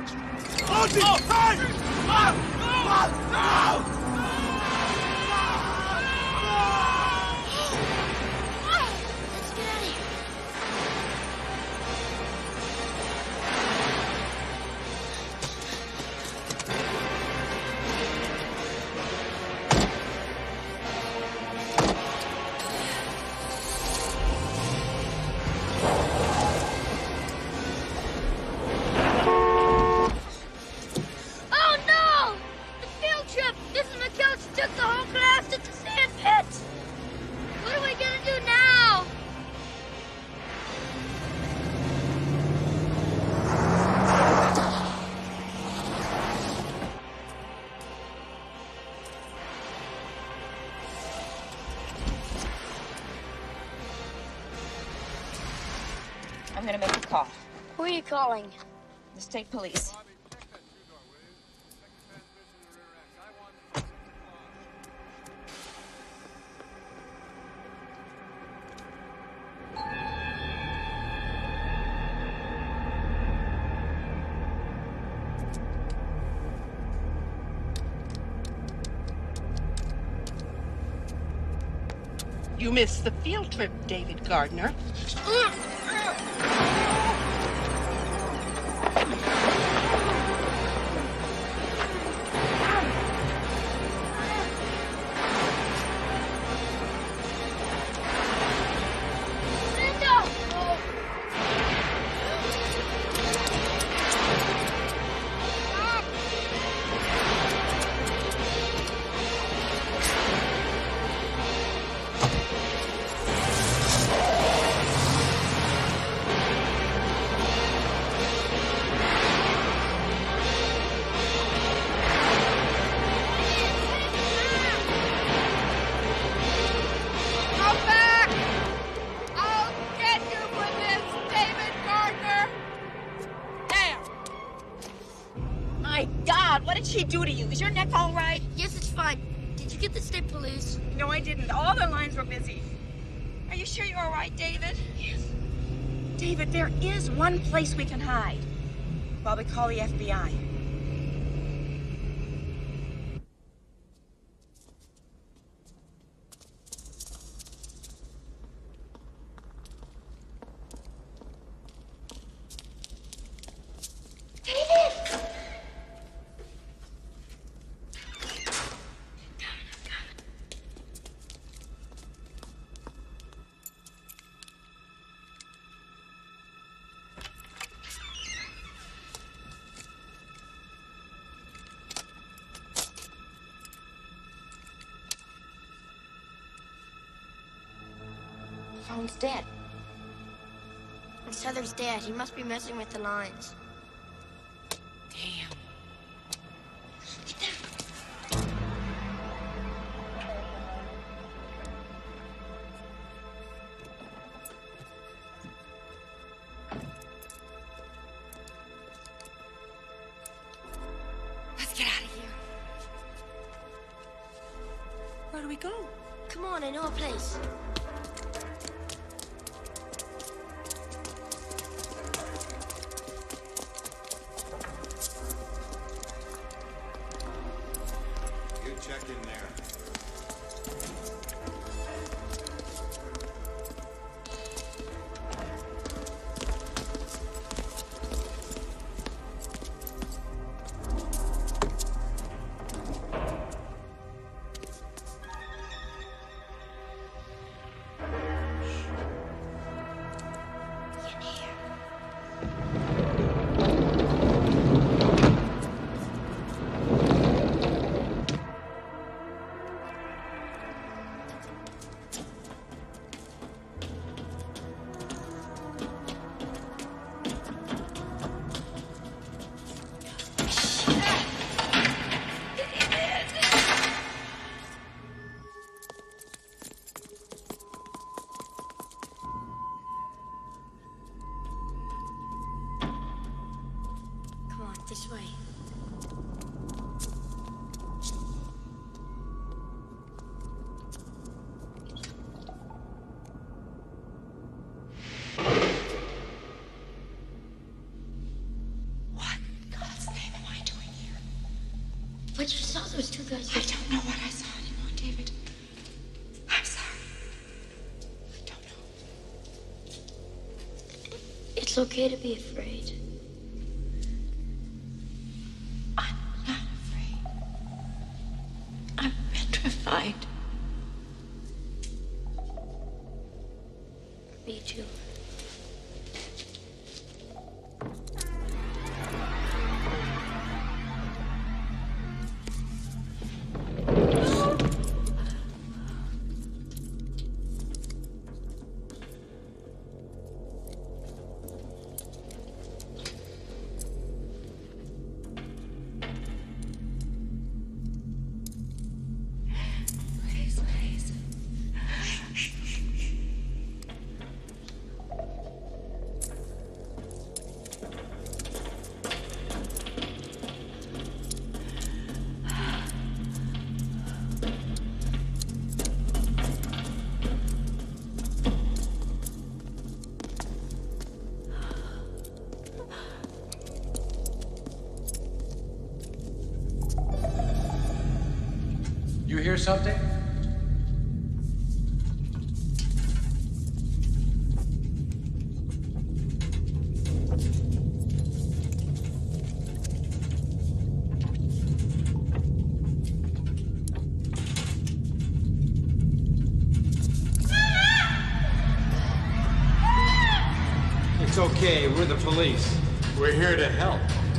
Auntie! Hey! No! Let's get out of here. Oh no! The field trip! Mrs. McKeltch took the whole class to the sand pit! What are we gonna do now? I'm gonna make a call. Who are you calling? The state police. You missed the field trip, David Gardner. Linda! Come back! I'll get you for this, David Gardner! Damn! My God, what did she do to you? Is your neck all right? Yes, it's fine. Did you get the state police? No, I didn't. All the lines were busy. Are you sure you're all right, David? Yes. David, there is one place we can hide while we call the FBI. Phone's dead. It's Heather's dad. He must be messing with the lines. Damn. Let's get out of here. Where do we go? Come on, I know a place. You check in there. Come on, this way. What? God. But you saw those two guys. I don't know what I saw anymore, David. I'm sorry. I don't know. It's okay to be afraid. I'm not afraid. I'm petrified. Me too. You hear something? It's okay, we're the police. We're here to help.